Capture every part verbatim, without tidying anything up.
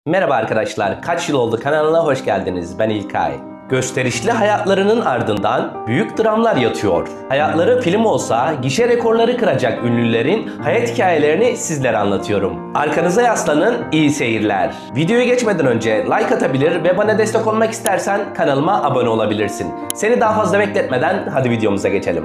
Merhaba arkadaşlar, Kaç Yıl Oldu kanalına hoş geldiniz. Ben İlkay. Gösterişli hayatlarının ardından büyük dramlar yatıyor. Hayatları film olsa gişe rekorları kıracak ünlülerin hayat hikayelerini sizlere anlatıyorum. Arkanıza yaslanın, iyi seyirler. Videoya geçmeden önce like atabilir ve bana destek olmak istersen kanalıma abone olabilirsin. Seni daha fazla bekletmeden hadi videomuza geçelim.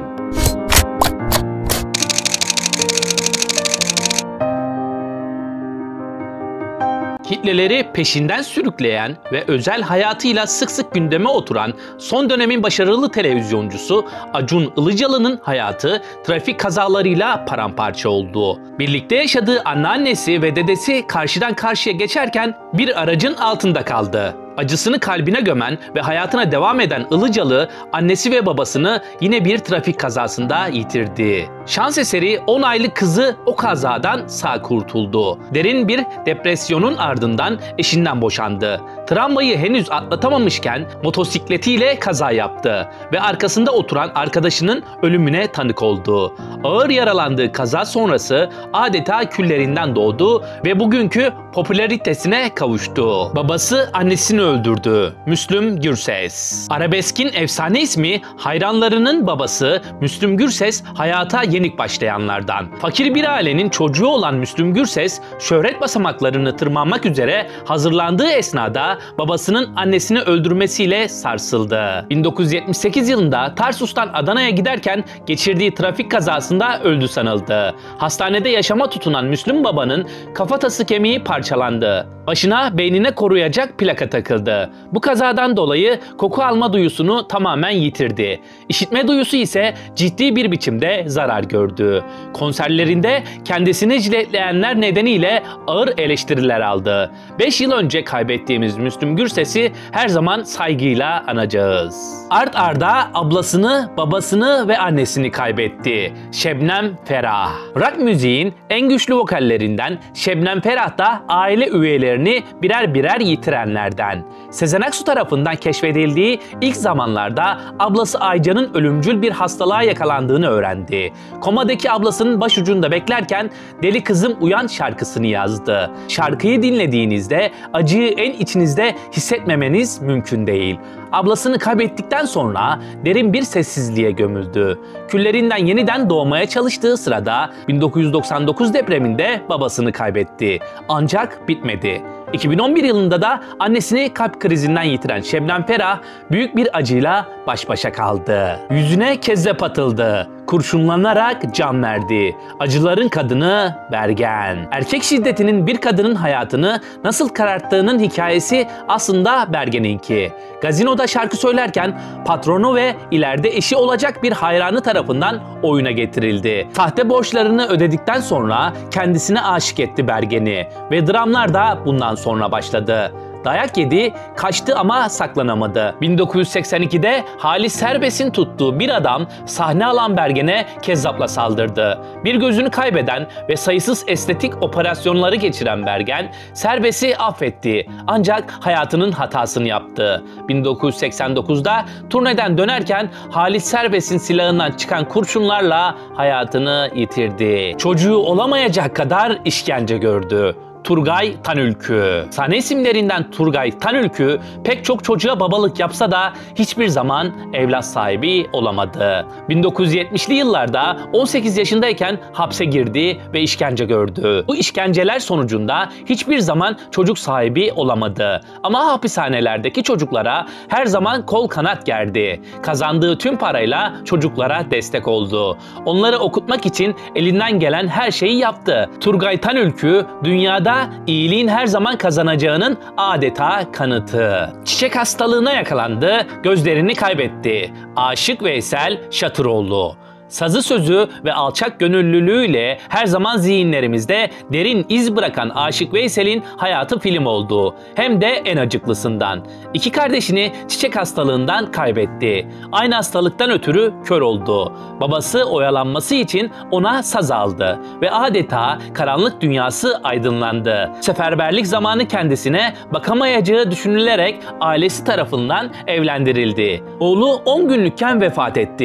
Kitleleri peşinden sürükleyen ve özel hayatıyla sık sık gündeme oturan son dönemin başarılı televizyoncusu Acun Ilıcalı'nın hayatı trafik kazalarıyla paramparça oldu. Birlikte yaşadığı anneannesi ve dedesi karşıdan karşıya geçerken bir aracın altında kaldı. Acısını kalbine gömen ve hayatına devam eden Ilıcalı, annesi ve babasını yine bir trafik kazasında yitirdi. Şans eseri on aylık kızı o kazadan sağ kurtuldu. Derin bir depresyonun ardından eşinden boşandı. Travmayı henüz atlatamamışken motosikletiyle kaza yaptı ve arkasında oturan arkadaşının ölümüne tanık oldu. Ağır yaralandığı kaza sonrası adeta küllerinden doğdu ve bugünkü popülaritesine kavuştu. Babası annesini öldürdü. Müslüm Gürses. Arabeskin efsane ismi hayranlarının babası Müslüm Gürses hayata yenik başlayanlardan. Fakir bir ailenin çocuğu olan Müslüm Gürses şöhret basamaklarını tırmanmak üzere hazırlandığı esnada babasının annesini öldürmesiyle sarsıldı. bin dokuz yüz yetmiş sekiz yılında Tarsus'tan Adana'ya giderken geçirdiği trafik kazasında öldü sanıldı. Hastanede yaşama tutunan Müslüm babanın kafatası kemiği parçalandı. Başına beynine koruyacak plaka takıldı. Bu kazadan dolayı koku alma duyusunu tamamen yitirdi. İşitme duyusu ise ciddi bir biçimde zarar gördü. Konserlerinde kendisini jiletleyenler nedeniyle ağır eleştiriler aldı. beş yıl önce kaybettiğimiz Müslüm Gürses'i her zaman saygıyla anacağız. Art arda ablasını, babasını ve annesini kaybetti. Şebnem Ferah. Rock müziğin en güçlü vokallerinden Şebnem Ferah da aile üyelerini birer birer yitirenlerden. Sezen Aksu tarafından keşfedildiği ilk zamanlarda ablası Aycan'ın ölümcül bir hastalığa yakalandığını öğrendi. Komadaki ablasının başucunda beklerken "Deli Kızım Uyan" şarkısını yazdı. Şarkıyı dinlediğinizde acıyı en içinizde hissetmemeniz mümkün değil. Ablasını kaybettikten sonra derin bir sessizliğe gömüldü. Küllerinden yeniden doğmaya çalıştığı sırada bin dokuz yüz doksan dokuz depreminde babasını kaybetti. Ancak bitmedi. iki bin on bir yılında da annesini kalp krizinden yitiren Şebnem Ferah büyük bir acıyla baş başa kaldı. Yüzüne kezzap atıldı. Kurşunlanarak can verdi. Acıların kadını Bergen. Erkek şiddetinin bir kadının hayatını nasıl kararttığının hikayesi aslında Bergen'inki. Gazinoda şarkı söylerken patronu ve ileride eşi olacak bir hayranı tarafından oyuna getirildi. Sahte borçlarını ödedikten sonra kendisine aşık etti Bergen'i ve dramlar da bundan sonra başladı. Dayak yedi, kaçtı ama saklanamadı. bin dokuz yüz seksen ikide Halis Serbest'in tuttuğu bir adam sahne alan Bergen'e kezzapla saldırdı. Bir gözünü kaybeden ve sayısız estetik operasyonları geçiren Bergen, Serbest'i affetti ancak hayatının hatasını yaptı. bin dokuz yüz seksen dokuzda turneden dönerken Halis Serbest'in silahından çıkan kurşunlarla hayatını yitirdi. Çocuğu olamayacak kadar işkence gördü. Turgay Tanülkü. Sahne isimlerinden Turgay Tanülkü pek çok çocuğa babalık yapsa da hiçbir zaman evlat sahibi olamadı. bin dokuz yüz yetmişli yıllarda on sekiz yaşındayken hapse girdi ve işkence gördü. Bu işkenceler sonucunda hiçbir zaman çocuk sahibi olamadı. Ama hapishanelerdeki çocuklara her zaman kol kanat gerdi. Kazandığı tüm parayla çocuklara destek oldu. Onları okutmak için elinden gelen her şeyi yaptı. Turgay Tanülkü dünyada iyiliğin her zaman kazanacağının adeta kanıtı. Çiçek hastalığına yakalandı, gözlerini kaybetti. Aşık Veysel Şatıroğlu. Sazı sözü ve alçak gönüllülüğüyle her zaman zihinlerimizde derin iz bırakan Aşık Veysel'in hayatı film oldu. Hem de en acıklısından. İki kardeşini çiçek hastalığından kaybetti. Aynı hastalıktan ötürü kör oldu. Babası oyalanması için ona saz aldı ve adeta karanlık dünyası aydınlandı. Seferberlik zamanı kendisine bakamayacağı düşünülerek ailesi tarafından evlendirildi. Oğlu on günlükken vefat etti.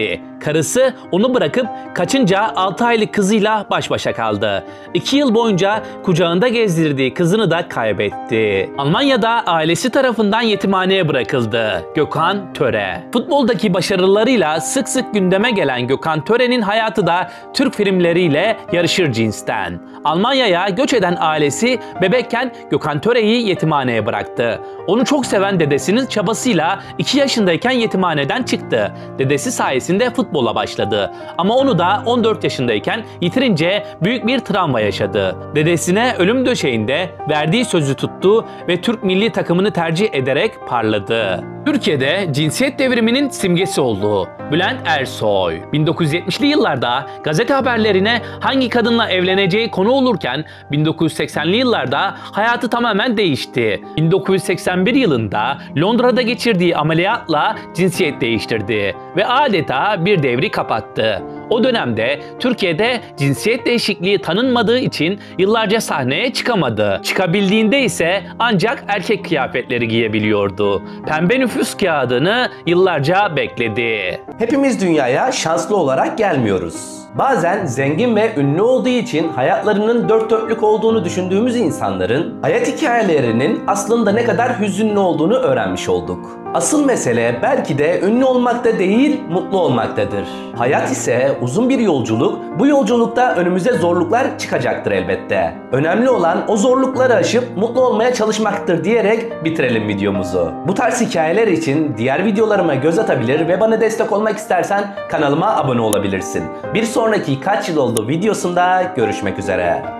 Karısı onu bırakıp kaçınca altı aylık kızıyla baş başa kaldı. iki yıl boyunca kucağında gezdirdiği kızını da kaybetti. Almanya'da ailesi tarafından yetimhaneye bırakıldı. Gökhan Töre. Futboldaki başarılarıyla sık sık gündeme gelen Gökhan Töre'nin hayatı da Türk filmleriyle yarışır cinsten. Almanya'ya göç eden ailesi bebekken Gökhan Töre'yi yetimhaneye bıraktı. Onu çok seven dedesinin çabasıyla iki yaşındayken yetimhaneden çıktı. Dedesi sayesinde futbola başladı. Ama onu da on dört yaşındayken yitirince büyük bir travma yaşadı. Dedesine ölüm döşeğinde verdiği sözü tuttu ve Türk milli takımını tercih ederek parladı. Türkiye'de cinsiyet devriminin simgesi oldu. Bülent Ersoy, bin dokuz yüz yetmişli yıllarda gazete haberlerine hangi kadınla evleneceği konu olurken bin dokuz yüz seksenli yıllarda hayatı tamamen değişti. bin dokuz yüz seksen bir yılında Londra'da geçirdiği ameliyatla cinsiyet değiştirdi ve adeta bir devri kapattı. O dönemde Türkiye'de cinsiyet değişikliği tanınmadığı için yıllarca sahneye çıkamadı. Çıkabildiğinde ise ancak erkek kıyafetleri giyebiliyordu. Pembe nüfus kağıdını yıllarca bekledi. Hepimiz dünyaya şanslı olarak gelmiyoruz. Bazen zengin ve ünlü olduğu için hayatlarının dört dörtlük olduğunu düşündüğümüz insanların hayat hikayelerinin aslında ne kadar hüzünlü olduğunu öğrenmiş olduk. Asıl mesele belki de ünlü olmakta değil, mutlu olmaktadır. Hayat ise uzun bir yolculuk. Bu yolculukta önümüze zorluklar çıkacaktır elbette. Önemli olan o zorlukları aşıp mutlu olmaya çalışmaktır diyerek bitirelim videomuzu. Bu tarz hikayeler için diğer videolarıma göz atabilir ve bana destek olmak istersen kanalıma abone olabilirsin. Bir sonraki kaç yıl oldu videosunda görüşmek üzere.